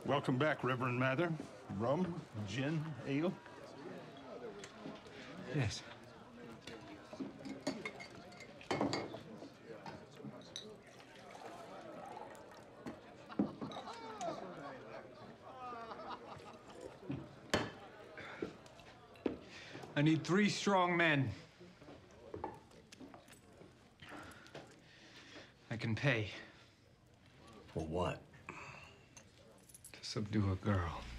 Welcome back, Reverend Mather. Rum, gin, ale? Yes. I need 3 strong men. I can pay. For what? To subdue a girl.